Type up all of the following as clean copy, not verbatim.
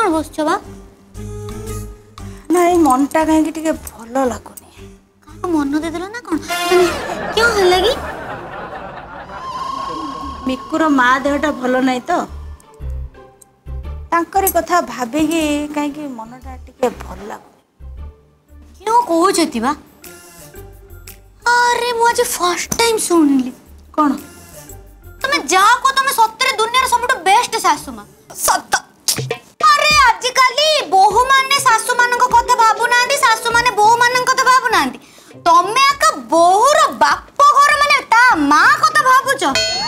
कौन बस बा नहीं मनटा कहीं टिके भल लगुनि का मन दे देला ना कौन क्यों है लगी मिकुर माँ देहटा भल नहीं तो तांकरी कथा भाविकी कहीं मनटा टिके भल लगुनि क्यों कहते बा अरे मुझे फर्स्ट टाइम सुनली कौन तुम जाओ को तुम सत्तरे दुनिया सबुठ बेस्ट सासु मां सत्त अरे आजिकाली बोहू माने सासु मान कथा भाबु नांदी सासु माने बोहू मान कथा भाबु नांदी तमे आका बोहूर बाप घर माने ता मां कथा भाबुच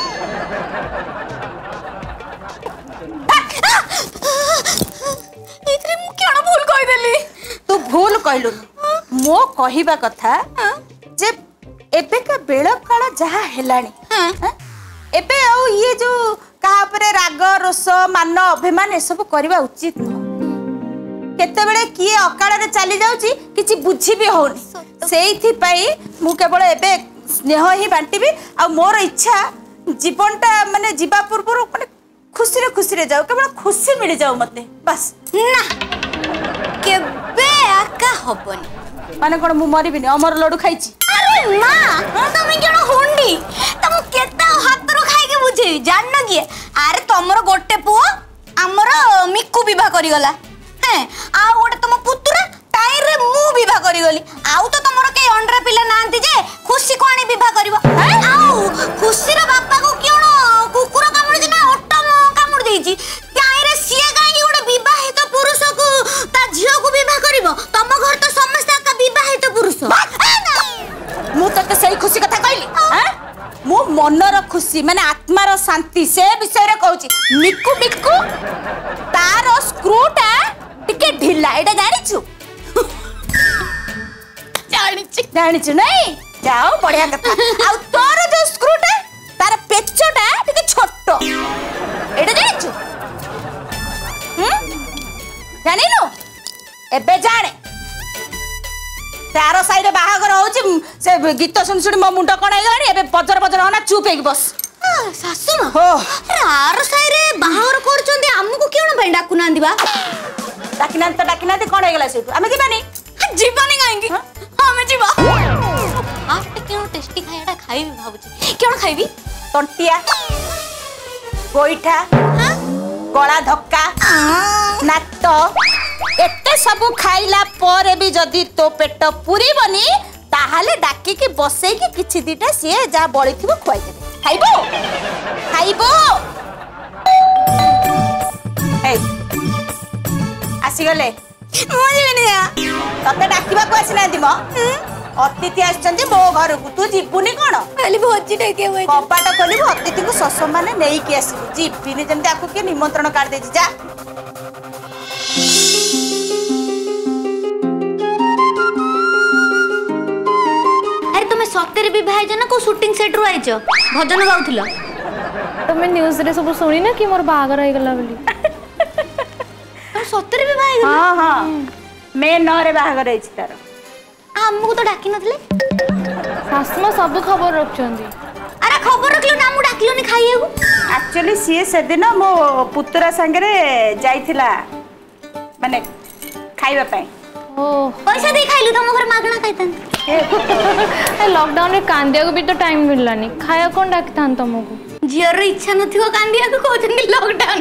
इतरे मु केना भूल कहि देली तू भूल कहलु मो कहिबा कथा जे एबे का बेल काल जहा हेलानी एबे आउ ये जो कहा परे राग रोष मान अभिमान ए सब करबा उचित न केते बेले किए अकाल रे चली जाउची किछि बुझी भी होनी सेइथि पई मु केवल एबे स्नेह ही बांटीबी आ मोर इच्छा जीवनटा माने जीवा पूर्व माने खुशी रे जाऊ केवल खुशी मिल जाऊ मते बस ना केबे आका हबनी माने कोन मु मरिबिनी अमर लड्डू खाइची अरे मां तुम केना होंडी तुम केता हाथ रो खाइ के बुझे जान न किए अरे तमरो गोटे पुओ हमर मिक्कू विवाह करी गला हैं आ गोटे तुम पुतुरा टाइम रे मु विवाह करी गली आउ तो तमरो के अंडरा पिला नांती जे खुशी को आनी विवाह करबो आउ खुशी रो बापा को केन कुकुर कामुडी ना ऑटो कामुडी देजी टाइम रे सिए गाई गोटे विवाहित पुरुष को ता झियो को विवाह करबो तम घर तो समस्त का विवाहित पुरुष मु तते सही खुशी कथा कहली हैं मु मनर खुशी माने आत्मार शांति से विषय रे कहूची मिक्कू मिक्कू तार स्क्रूटा टिके ढिला एटा जानिछु जानिछु नहीं जाओ बढ़िया कथा आ तोर जो स्क्रूटा तार पेचोटा टिके छोटो एटा जानिछु जानिनु एबे जाने तार साइड बाहागर होची से गीत सुन सुन मो मुंड कण गलानी एबे बजर बजर होना चुप हेक बस सासु मां हो अरे आर साइड रे बाहागर करचंदी हमको केन भाई डाकु नांदी बा डाकिना कण हे गला से आमे जीवानी जीवानी काहेंगी हमें जीवा आपटे केन टेस्टी खायाडा खाइबी भाबुची केन खाइबी तंटिया गोइठा गला धक्का नात एते सब खाइला पर भी जदी तो पेट पूरी बनी ताहाले डाकी के बसई के किछि दिटा सिए जा बळी थिबो खुआई देबे खाइबो ए आसी गले मोजे बनिया तते डाकिबा को आसी ना दिमो अतिथि आछंती मो घर को तू जीबुनी कोन खाली भोजी डाके होय कपाट खोलिबो अतिथि को सस माने नेई के आसीबो जीबिनी जेंते आकु के निमंत्रण काट देछि जा सत्तरे भी भाई जना को शूटिंग सेट रो आइछ भजन गाउथिला तमे न्यूज़ रे सब सुनी ना कि मोर बाहागर होय गला बोली तो सत्तरे भी भाई हां हां मैं नरे बाहागर होइछ तार हमको तो डाकी नथले सासमा सब खबर रखचंदी अरे खबर रखलो ना मु डाकिलोनी खाइएगु एक्चुअली सी से दिन मो पुत्रा संगे जाइथिला माने खाइबा पई ओ पैसा दे खाइलु तम घर मागणा खाइतन लॉकडाउन में कांदिया को भी तो टाइम मिललानी खाया कौन डाकतान तुमको जियर इच्छा नथियो कांदिया को कहतन लॉकडाउन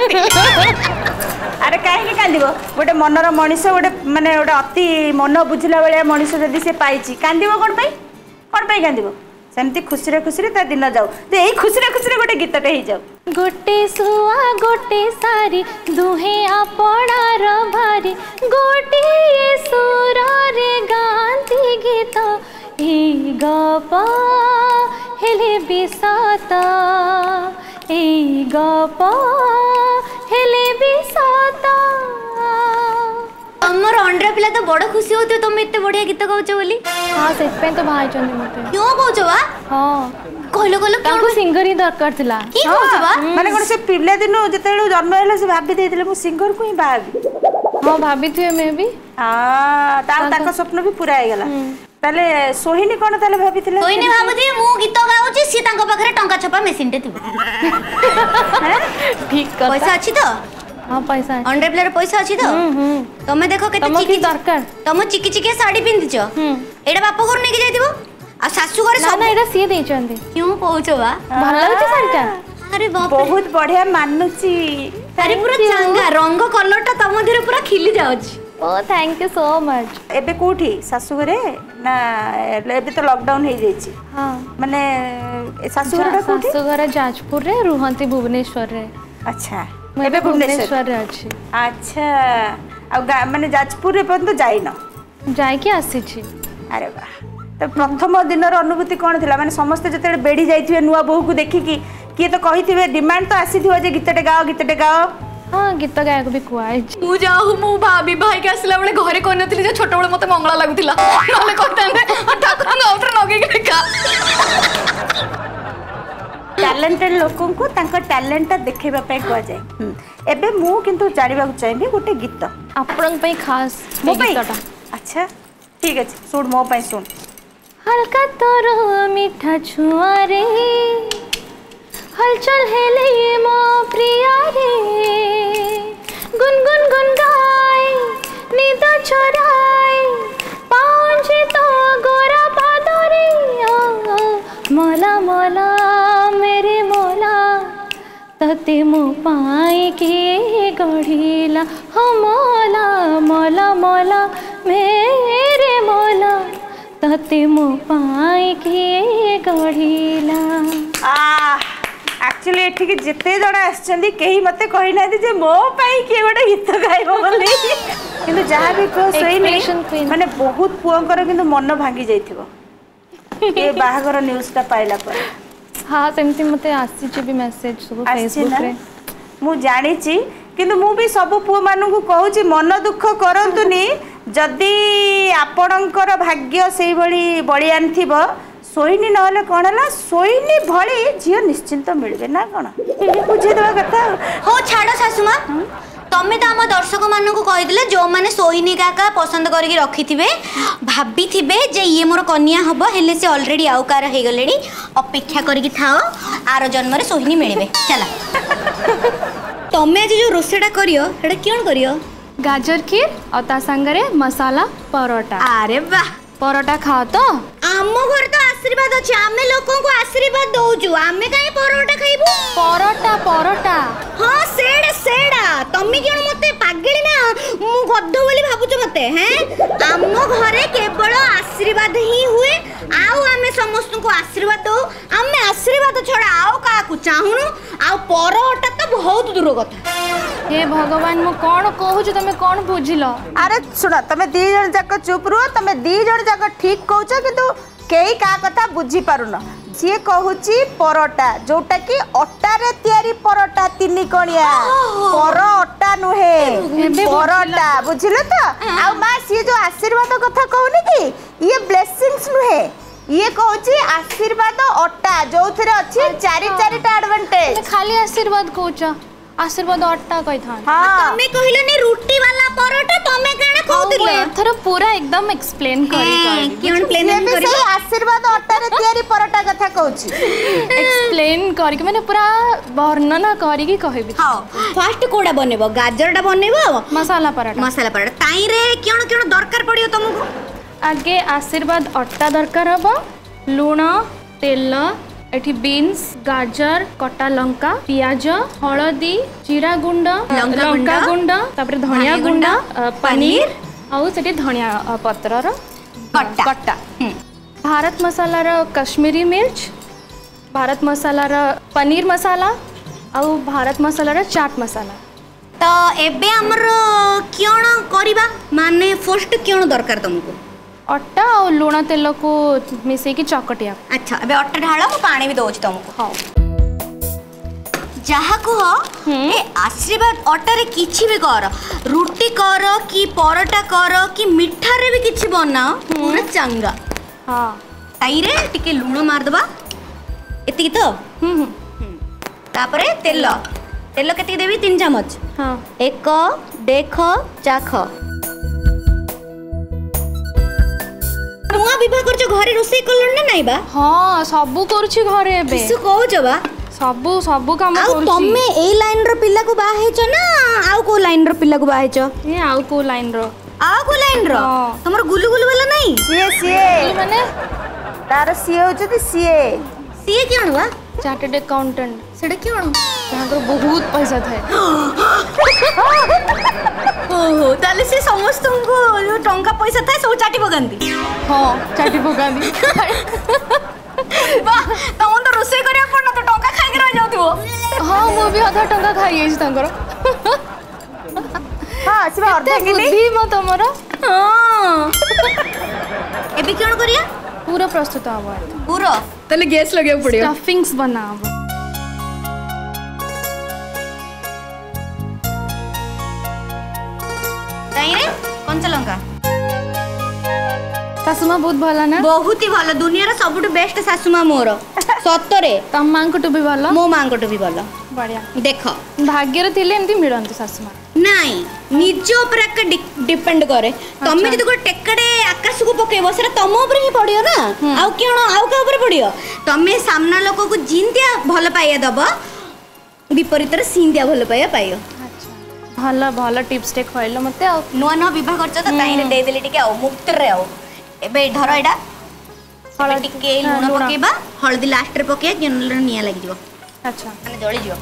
अरे काहे के कांदिबो गोटे मनर मनीष गोटे माने गोटे अति मन बुझला बेले मनीष जदी से पाइची कांदिबो कोन पई कांदिबो सेमती खुशी रे ता दिन जाऊ ते एई खुशी रे गोटे गीतटे ही जाऊ गोटे सुआ गोटे सारी दुहे आपणार भारी गोटे सुर रे गांती गीत ए गप हेले बिसत ए गप हेले बिसत हमर अंडरा पिला तो बड़ खुशी होते तुम इतने बढ़िया गीत गाउछ बोली हां से पे तो भाई चंदी मते क्यों गाउछ बा हां कहलो तांको सिंगर ही दरकार थिला की गाउछ बा माने कोन से पिले दिनो जतेले जन्म होला से भाबी देथिले मु सिंगर को ही भाबी हां भाबी थे मैं भी हां ताका स्वप्न भी पूरा हो गेला ताले सोहिनी कोन ताले भाबी थिले सोहिनी भाबुती मु गीत गाउची सी तांको पाखरे टंका छपा मशीन टे थिबो ठीक कर पैसा अछि तो हाँ पैसा अंडर प्लेयर पैसा अछि तो तमे देखो केते चिकी दरकार तम चिकी चिकी साड़ी पिंधिछ एडा बाप घर नेके जाइदिबो आ सासु घर सब ना एटा सिए देचंदी क्यों कहउछो बा भल लागछ साड़ीटा अरे बाप बहुत बढ़िया मानुची अरे पूरा चांगा रंग कलरटा तम धीरे पूरा खिली जाउछ ओ थैंक यू सो मच एबे कोठी सासु घरे ना एबे तो लॉकडाउन हे जाईची हां माने सासु घरटा कोठी सासु घर जाजपुर रे रुहंती भुवनेश्वर रे अच्छा एबे भुवनेश्वर रे अछि अच्छा आ माने जाजपुर रे पन तो जाइनो जाय के आसी छी अरे वाह तो प्रथम दिनर अनुभूति कौन थिला माने समस्त जते बेडी जाइथिबे नुआ बहु को देखि कि किए तो कहिथिबे डिमांड तो आसीथिबो जे गीतटे गाओ हाँ गीत गायक भी खुआई मु जाऊ मु भाभी भाई के आसला बेले घरे कोन नथिली जे छोट बेले मते मंगला लागुतिला नले कहतांदे ठाकुर गाउटर नगे के का टैलेंटेड लोकों को तांका टैलेंट देखेबा पे कह जाय एबे मु किंतु जानिबा चाहिबे गोटे गीत आपन पे खास मो पे गीतटा अच्छा ठीक है सुन मो पे सुन हल्का तोर मीठा छुआ रे हलचल हेले मो प्रिया रे गुनगुन गुन गाए नींद चोराए पांचे तो गोरा पादरे मोला मोला मेरे मोला तते मो पाए के गढ़िला हो मोला मोला मोला मेरे मोला तते मो पाए के गढ़िला एक्चुअली एठी के जिते जण आछंदी केही मते कहि ना जे मो पाई के गोटे गीत गाइबो बोली किंतु जहा भी को सोई माने बहुत पुअंकर किंतु मन भांगी जाइथिबो ए बाहागर न्यूज़ ता पाइला पर हाँ सेमती मते आसी छी भी मैसेज सब फेसबुक रे मु जानि छी किंतु मु भी सब पुओ मानु को कहू छी मन दुख करंतुनी जदी आपणकर भाग्य सेई भली बलियान थिबो सोईनी नहले कौन है सोईनी भली झील निश्चिंत मिलबे ना कौन बुझे देवा कथा हो छाड़ सासुमा तमे तो आम दर्शक मान को कहीदे जो मैंने सोईनी काका पसंद करके रखिथिबे भाभी थिबे जे ये मोर कन्या हबो हेले से ऑलरेडी आउ कार हे गलेडी अपेक्षा करके थाओ आरो जन्म रे सोईनी मिलबे चला तमे आज जो रोसेडा करियो एडा क्यों करियो गाजर खीर और ता संगरे मसाला परोटा अरे वाह परोटा खाओ तो आम घर तो आशीर्वाद अच्छे आमे लोगों को आशीर्वाद दौचु आमे काहे परोटा खाइबु परोटा परोटा हाँ सेड़ा सेड़ा तमी क्यों मते पागली ना मु गद्द बोली भाबुछ मते हैं आम घरे केवल आशीर्वाद ही हुए आउ आमे समस्त को आशीर्वाद दो आमे आशीर्वाद छड़ा आउ का को चाहुनु आउ परोटा तो बहुत दूर कथा हे भगवान मु कोन कहू छ तमे कोन बुझिलो अरे सुना तमे दी जण जाक चुप रुओ तमे दी जण जाक ठीक कहू छ किंतु केही का कथा बुझी पारुन जे कहूची परोटा जोटा कि अट्टा रे तयारी परोटा तिनी कणिया परोटा नुहे परोटा बुझिलो तो आ मां सी जो आशीर्वाद कथा कहूनी कि ये ब्लेसिंग्स नुहे ये कहूची आशीर्वाद अट्टा जोथरे अछि चारि चारिटा एडवांटेज खाली आशीर्वाद कहूछ आशीर्वाद अट्टा कहि था हां तमे कहिलो ने रोटी वाला परोटा तमे काना कहउतिले एथर पूरा एकदम एक्सप्लेन करी क्यों एक्सप्लेन करी आशीर्वाद अट्टा रे तयारी परोटा कथा कहूची एक्सप्लेन करी माने पूरा वर्णना करी की कहबी हां फर्स्ट कोडा बनेबो गाजरडा बनेबो मसाला परोटा ताई रे क्यों क्यों दरकार पड़ियो तुमको आगे आशीर्वाद अट्टा दरकार हबो लूण तेल एठी बीन्स गाजर कटा लंका पियाज हळदी जीरा गुंड लंका गुंड तापर धनिया गुंड पनीर आउ सेठी धनिया पत्र रो कट्टा भारत मसाला रो कश्मीरी मिर्च भारत मसाला रो पनीर मसाला आउ भारत मसाला रो चाट मसाला तो एबे हमर क्यों करिबा माने फर्स्ट क्यों दरकार तुमको अट्टा और लूण तेल को मिसे की चकटिया अच्छा अबे अट्टा ढाला मु पानी भी दोछ तुमको हां जहा को ए आशीर्वाद अट्टा रे किछि भी कर रोटी कर कि परोटा कर कि मिठा रे भी किछि बना पूरा चंगा हां ताई रे टिके लूण मार दबा एति तो तापरे तेल तेल केति देबी 3 चम्मच हां एक देख चाख नुआ विवाह करछ घरे रोसई करलन ना नाइ बा हां सबु करछि घरे एबे किसु कहउछ बा सबु काम करछि आ तमे ए लाइन रो पिल्ला को बा हेछ ना आउ को लाइन रो पिल्ला को बाहेच ये आउ को लाइन रो आ को लाइन रो हमर गुलु गुलु वाला नहीं सीए माने तार सीए होचती सीए क्यों बा चार्टर्ड अकाउंटेंट सेटा क्यों तांकर बहुत पैसा थाए ओहो ताले से समस्त को जो टंका पैसा था सब चाटी पकांती हां चाटी पकांदी वाह तमन तो रोसे करिया पड़ न तो टंका खाइ के रह जाउतिबो हां मो भी आधा टंका खाइ गेछ तांकर हां सिबा अर्धा किली बुद्धि म तमरो हां एबे क्यों करिया पूरा प्रस्तुत हवा पूरा तले गैस लगे पड़ियो स्टफिंग्स बनाव ताई रे कंचा लंका सासुमा बहुत भला ना बहुत ही भलो दुनिया रो सबटु बेस्ट सासुमा मोर सतरे तम मांकटु भी भला मो मांगटु भी भलो बढ़िया देखो भाग्यर थिले एमती मिलंत सासुमा नहीं निज ऊपर डिपेंड करे तमे जदि को टेकड़े आकाश को पकेबो सेरा तम ऊपर ही पड़ियो ना आउ केण आउ का ऊपर पड़ियो तमे सामना लोक को जिंदिया भल पाइया दबो विपरीत रे सिंदिया भल पाइया पाइयो भला भला टिप्स टे खइलो मते आ नुआ नुआ विवाह करछ त ताई रे दे देली टिके आ मुक्त रे आ एबे धर एडा हळदी टिके लूण पकेबा हळदी लास्ट रे पके जनल निया लागि दिबो अच्छा माने जळी दिबो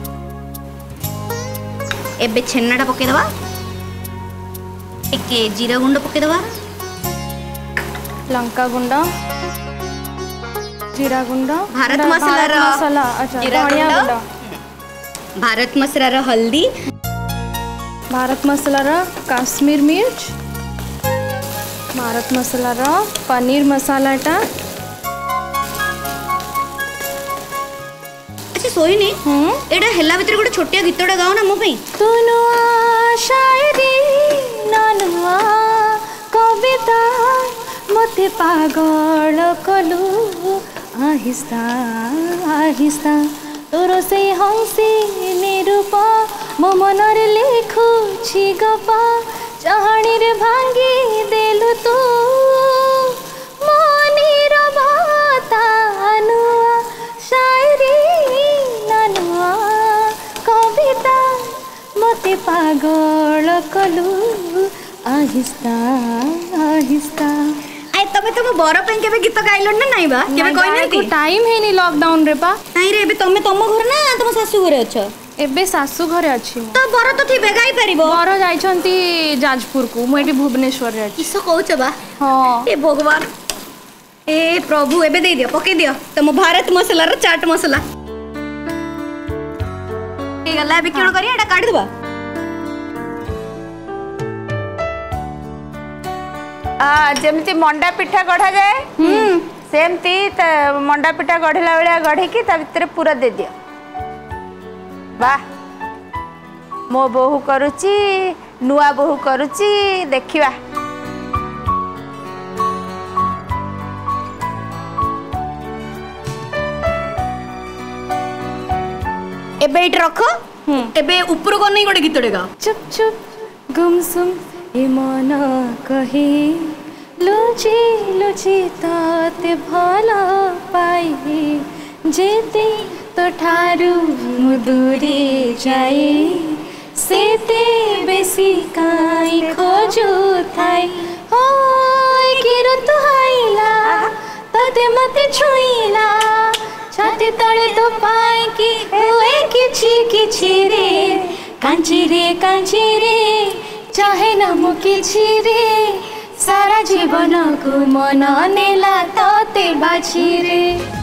एबे छेन्नाटा पके दबा टिके जीरा गुंड पके दबा लंका गुंड जीरा गुंड भारत मसाला रो मसाला अच्छा जीरा धनिया गुंड गुंड भारत मसाला रो हल्दी भारत मसाला रो काश्मीर मिर्च भारत मसाला रो पनीर मसालाटा अच्छा सोइनी एडा हेला भीतर गोटे छोटिया गीतडा गाओ ना मो पई तुनुआ शायरी नानुआ कविता मते पागल कलु आहिस्ता आहिस्ता तोर से हंसी निरूप मो मनर लिखुछि गपा चाहणी रे भांगी देलु तू मनीर बतानुआ शायरी नानुआ कविता मते पागल कलु आहिस्ता आहिस्ता आय तमे तम बर पई केबे गीत गाइलो ना नाही बा केबे कोइ नथि टाइम हेनी लॉकडाउन रे पा नाही रे एबे तमे तम घर ना तम सासू घरे अछ एबे सासू घरे अछि तो बर तो थी गाई परिबो बर जाइछंती जाजपुर को मु एटी भुवनेश्वर रे अछि किसो कहउछ बा हां ए भगवान ए प्रभु एबे दे दियो पके दियो तम भारत मसाला रो चाट मसाला ए गला एबे केण करिया एटा काढी दबा जेमती मंडा पिठा गढ़ा जाए सेमती मंडा पिठा गढ़ला बेला गढ़ी की ता भितर पूरा दे दियो वाह मो बोहू करुची नुआ बोहू करुची देखिवा एबे इट रखो एबे ऊपर को नहीं गोटे गीतडे गा चुप चुप गुमसुम ए मन कहे लुचि लुचि ताते भला पाई जेते तो ठारू मुदुरी जाए सेते बेसी काई खोजु थाई हो किरो तो हाइला तते मते छुइला छाती तळे तो पाई की हुए किछि रे कांची रे चाहे न मु किछि रे सारा जीवन को मन नेला तते बाछि रे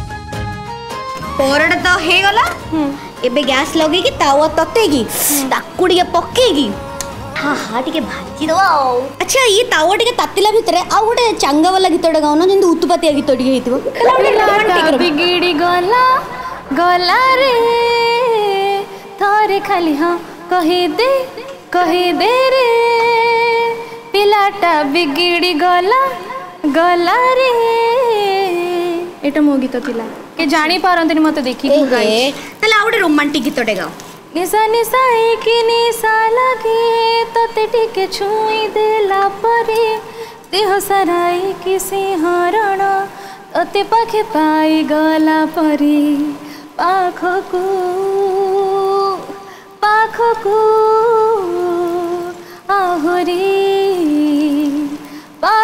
पोरड तो हे गला एबे गैस लगे की तावा तते की ताकुड़ी के पक्के की हां हां टिके भाजी दो अच्छा ये तावा टिके तातिला भितरे आ गोटे चांगा वाला गीतडा गाओ ना जंतु उतुपातिया गीत टिके हेतिबो पिलाटा बिगिड़ी गला गला रे थारे खाली हां कहे दे रे पिलाटा बिगिड़ी गला गला रे एटा मो गीत थिला के जानी पारंतनी मते देखि कि गाई तले आ गोटे रोमांटिक गीतडे गाओ निशा निशा की निशा लगे तते टिके छुई देला परे देह सराई की सिंहरण तते पाखे पाई गला परे पाखकू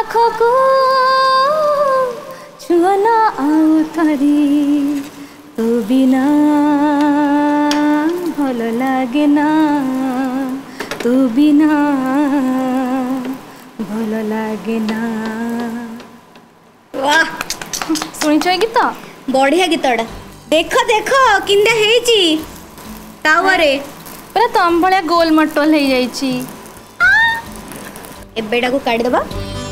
पाखकू छुअना आउ थरी तू बिना भल लागे ना तू बिना भल लागे ना। वाह शुणी गीत बढ़िया गीतटा देख देख किंदा हेची तावरे पूरा तम भलिया गोल मटोल हो जाइछि। एबेटा को काट दबा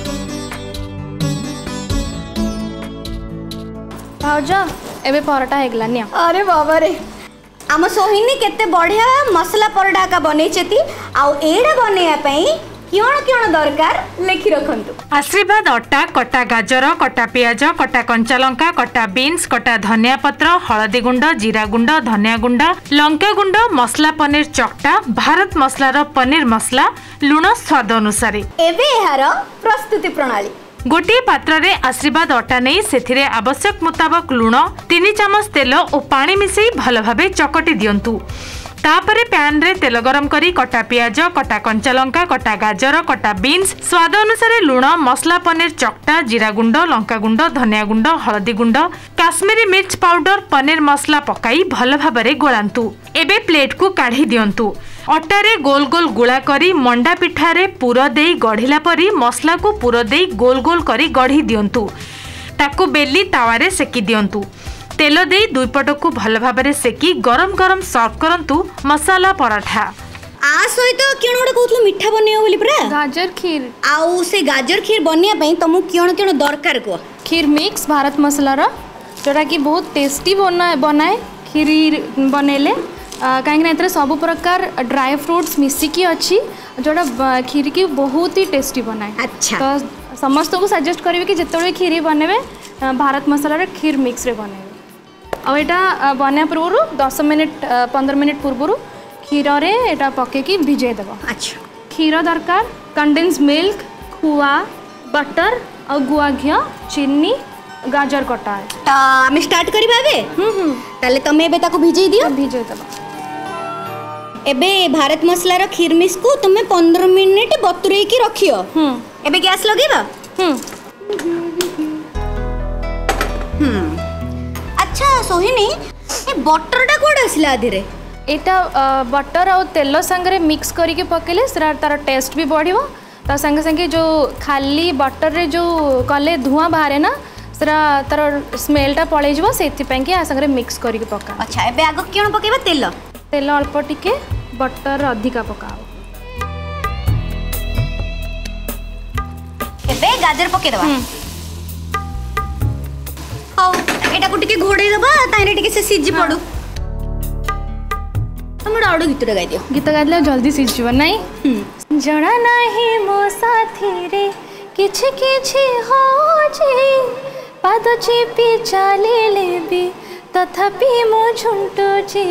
भाउज एबे परोटा हेगला निया। अरे बाबा रे आम सोहिनी केते बढ़िया मसला परोटा का बनै छेती आ एडा बनैया पई क्यों क्यों दरकार लेखि रखंतु। आशीर्वाद अट्टा कटा गाजर कटा पियाज कटा कंचा लंका कटा बीन्स कटा धनिया पत्र हलदी गुंड जीरा गुंड धनिया गुंड लंका गुंड मसला पनीर चकटा भारत मसलार पनीर मसला लुण स्वाद अनुसार। एबे एहार प्रस्तुति प्रणाली गोटे पात्र रे आशीर्वाद अट्टा नहीं सेथिरे आवश्यक मुताबक लुण 3 चामच तेल और पानी मिसई भल भाबे चकटी दियंतु। तापरे पैन रे तेल गरम करी कटा पियाज कटा कंचा लंका कटा गाजर कटा बीन्स स्वाद अनुसार लुण मसला पनीर चकटा जीरा गुंड लंका गुंड धनिया गुंड हलदी गुंड काश्मीरी मिर्च पाउडर पनीर मसला पकाई भल भाबरे गोलांतु। एबे प्लेट को काढ़ी दियंतु। अट्टारे गोल गोल गुला करी मंडा पिठारे पुर देई गढ़िला परी मसला को पुर देई गोल गोल करी गढ़ी दियंतु। ताकू बेली तावारे सेकी दियंतु। तेल दे दुई पट को भल भाबरे सेकी गरम गरम सर्व करंतु मसाला पराठा। आ सहित क्यों गोटे कहतु मिठा बनियो बोली पूरा गाजर खीर आउ से गाजर खीर बनिया पई तुमु क्यों क्यों दरकार को खीर मिक्स भारत मसलार जोटा कि बहुत टेस्टी बनाए खीर बनैले कहीं सब प्रकार ड्राई फ्रूट्स मिसिकी अच्छी जोटा खीर की बहुत ही टेस्टी बनाए। अच्छा तो समस्त को सजेस्ट करेंगे कि जिते खीर बनेबे भारत मसलार खीर मिक्स रे बनेबे। और यहाँ बना पूर्व 10 मिनिट 15 मिनिट पूर्व क्षीर रे एटा पकेकी भिजे देव। अच्छा क्षीर दरकार कंडेन्स मिल्क खुआ बटर और गुआ घी चीनी गाजर कटा है। तो आम स्टार्ट करिबा बे ताले तमे एबे ताको भिजे दियो भिजे देव। एबे भारत मसलार खीर मिक्स को तुमे 15 मिनिट बतुरे की रखियो। एबे गैस लगेबा। अच्छा सोहिनी ए बटरटा कोड आसला आदिरे एटा बटर और तेल संगे मिक्स करके पकेले सेरा तार टेस्ट भी बढ़ियो। ता संगे संगे जो खाली बटर रे जो कले धुआं बाहरे ना सेरा तार स्मेलटा पळै जबो सेति पय कि आ संगे मिक्स करके पका। अच्छा एबे आगो क्यों पकेबा तेल तेल अल्प टिके बटर अधिका पकाओ। एबे गाजर पके दबा हाउ एटा को टिके घोड़े दबा तारे टिके से सिजी पडू। हमरा आडो गीत गाइ दियो गीत गाइले जल्दी सिजिबो नहीं जणा नाही मो साथी रे किछि किछि हो जे पाद चिपी चाले लेबी तथापि मो झुंटो जे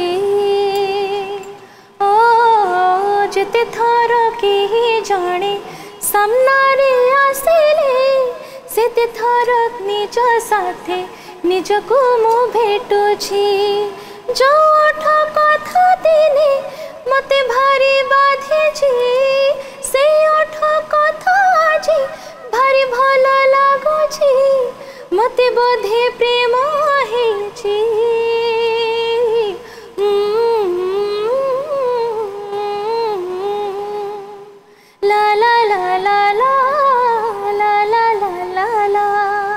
ओ जेते थर के जाने सामना रे आसेले सेते थर निज साथे निजको मो भेटुछि जो कथा दिने मते भारी बाधिछि से ओठ कथा जी भारी भल लागुछि मते बोधे प्रेम हेछि ला ला ला ला ला ला ला ला ला।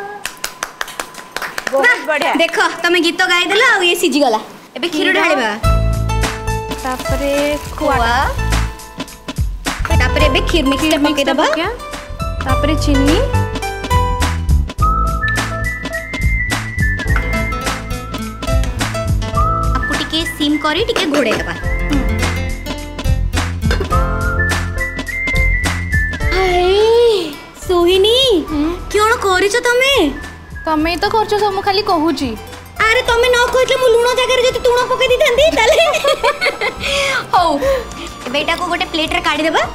बहुत बढ़िया देखो तमे गीत गाइ देला आ ये सिजी गला एबे खीर ढाळिबा तापरे खोआ तापरे एबे खीर मिक्स टा पके दबा तापरे चीनी आपको टिके सिम करी टिके घोड़े दबा। हाय सोहिनी क्यों करिছো तमे तमे तो करछो सब खाली कहूची। अरे तमे न कहले मु लुण जगह जति तुण पके दी थांदी ताले हो एबे एटा को गोटे प्लेट रे काढी देबा।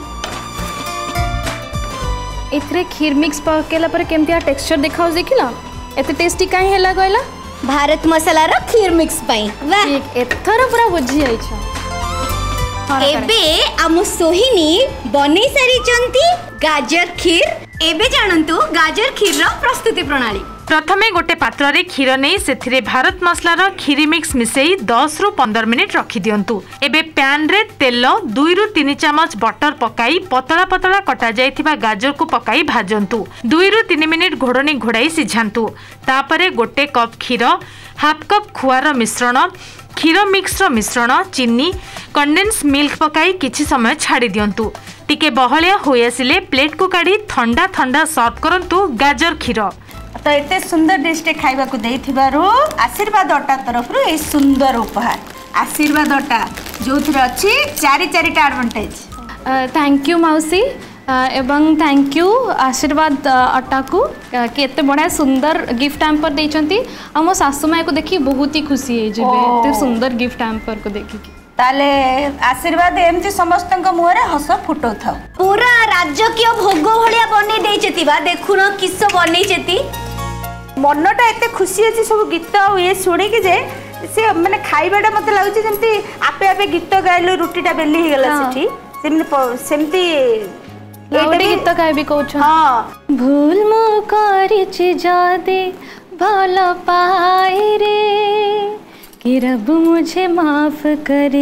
एथरे खीर मिक्स पकेला पर केमतिया टेक्सचर देखाउ देखिला एते टेस्टी काहे हैला कहला भारत मसाला रो खीर मिक्स पई वाह ठीक एथर पूरा बुझी आइछ। एबे आम सोहिनी बनै सारी चंती गाजर खीर एबे जानंतु गाजर खीर प्रस्तुति प्रणाली। प्रथमे गोटे पात्र रे क्षीर नहीं से भारत मसलार खीरी मिक्स मिसेई 10 रु 15 मिनिट रखी दियंतु। एबे पैन रे तेल 2 रु 3 चमच बटर पकाई पतला पतला कटा जाइथिबा गाजर को पकाई भाजंतु। 2 रु 3 मिनिट घोड़नी घोड़ाई सिझांतु। तापरे गोटे कप क्षीर, हाफ कप खुआर मिश्रण, क्षीर मिक्स मिश्रण, चीनी, कंडेन्स मिल्क पकाई किछि समय छाड़ी दियंतु। टिके बहलिया होई आसिले प्लेट को काढी ठंडा ठंडा सर्व करंतु गाजर खीर। तो एते सुंदर डिश टे खाइबा को देइथिबारु आशीर्वाद अटा तरफ रु ए सुंदर उपहार। आशीर्वाद अटा जोथरे अछि 4टा एडवांटेज। थैंक यू मौसी एवं थैंक यू आशीर्वाद अटा को केते बड़ा सुंदर गिफ्ट हैम्पर देइचंती। आ मो सासु माय को देखि बहुत ही खुशी हे जेबे एते सुंदर गिफ्ट हैम्पर को देखि की। ताले आशीर्वाद एमती समस्त मुहरे हस फुटौ था। पूरा राजकीय भोग भलिया बनै देइचती बा देखुन किस बनैचती। मनटा एते खुशी अछि सब गीत ये सुनी कि जे से माने खाइबाटा मते लागुछि जेमती आपे आपे गीत गाइलो रुटीटा बेली हे गेला सेठी सेमती लाउडी गीत गाइबी कहछ। हां भूल मो करिछि जदी भलो पाए रे कि रब मुझे माफ करे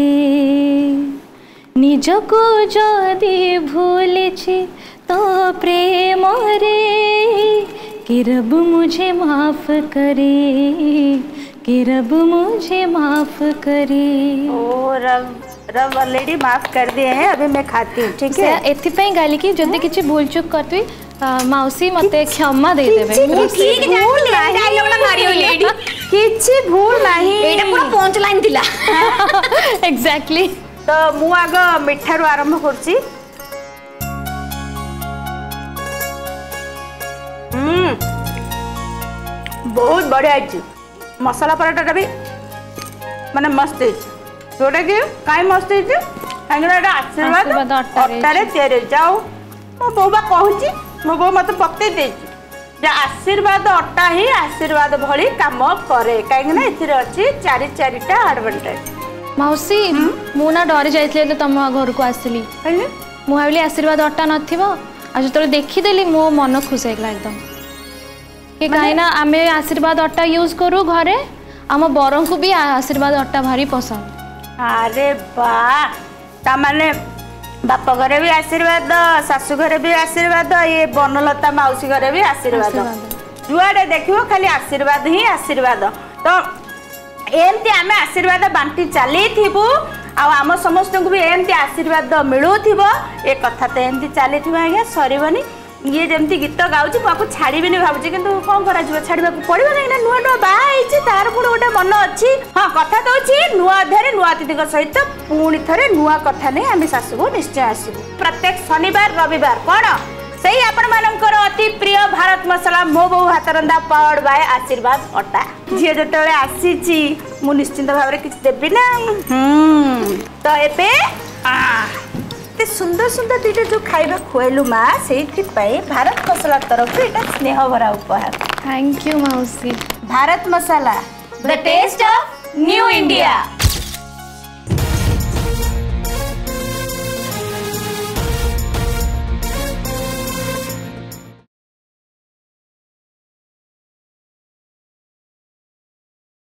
निज को जदी भूलिछि तो प्रेम रे कि रब मुझे माफ करे कि रब मुझे माफ करे। ओ रब ऑलरेडी माफ कर दिए हैं, अभी मैं खाती हूँ। ठीक है एथिपई गाली कि जदी किछि भूल चूक करतुई माउसी मते क्षमा दे देबे। ठीक जानले डायलॉग ना मारियो लेडी किछि भूल नाही एटा पूरा पंच लाइन थिला। एग्जैक्टली। तो मु आग मिठारू आरंभ करछि। बहुत बढ़िया है। मसाला पराठा भी माने मस्त है। जोटा कि काई मस्त है कांगरा आशीर्वाद अट्टारे तेरे जाओ मो बोबा कहूची मो बो मत पक्ते दे जे आशीर्वाद अट्टा ही आशीर्वाद भली काम करे कांगना एथिरे अछि 4टा एडवांटेज। मौसी मु ना डरी जाइतले तम घर को आसली मु भाविली आशीर्वाद अट्टा नथिबो आज तो देखी देली मो मन खुश हेगला एकदम कि काहे ना आमे आशीर्वाद अट्टा यूज करू घरे आम बरं को भी आशीर्वाद अट्टा भारी पसंद। अरे वाह ता माने बाप घरे भी आशीर्वाद सासु घरे भी आशीर्वाद ये बनलता मौसी घरे भी आशीर्वाद जुआड़े देखियो खाली आशीर्वाद ही आशीर्वाद। तो एमती आमे आशीर्वाद बांटी चली थिबु आम समस्त को भी एमती आशीर्वाद मिलू थिबो ए कथा तो एमती चली थिबो आज्ञा सरीबनी। ये जमती गीत गाउची पाकु छाड़ीबिनी भाबुची किंतु कोन करा जिवो छाड़ीबा को पड़िबो ना नुआ नुआ बा आइची तार पुरो गोटे मन अछि। हां कथा तो अछि नुआ अध्याय नुआ अतिथिक सहित पुणी थरे नुआ कथा नै आमे सासुबो निश्चय आसीबु प्रत्येक शनिवार रविवार कोन सही आपण मानकर अति प्रिय भारत मसाला मो बहु हाथ रंदा पावर्ड बाय आशीर्वाद अटा। झिए जतले आसीची मु निश्चिंत भाबरे किछ देबी ना। तो एबे ते सुंदर सुंदर दीटा जो खाइबा खुएलु माँ से भारत मसाला तरफ एटा स्नेह भरा उपहार। थैंक यू मौसी। Bharat Masala the taste of new India.